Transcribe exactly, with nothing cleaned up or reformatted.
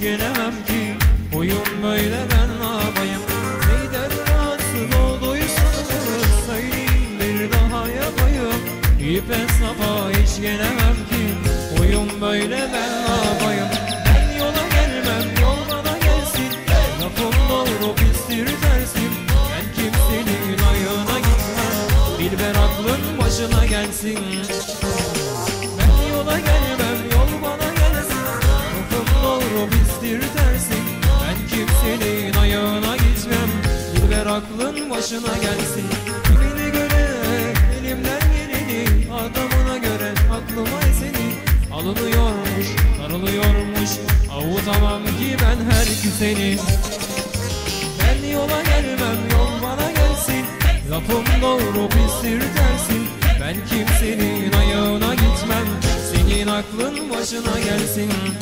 gelemem ki. Huyum böyle ben ne yapayım? Neyden rahatsız olduysanız söyleyin bir daha yapayım. İpe safa hiç gelemem ki. Huyum böyle ben ne yapayım? Ben yola gelmem, yol bana gelsin. Lafım doğru pistir tersim. Ben kimsenin ayağına gitmem. Dilber aklın başına gelsin. Ben yola gelmem, yol bana gelsin. Lafım doğru pistir tersim. Ben kimsenin ayağına gitmem. Dilber aklın başına gelsin. Kimine göre elimden geleni, adamına göre aklıma eseni. Alınıyormuş, darılıyormuş, avutamam ki ben her seni. Ben yola gelmem, yol bana gelsin. Lafım doğru pistir tersin. Ben kimsenin ayağına gitmem. Senin aklın başına gelsin.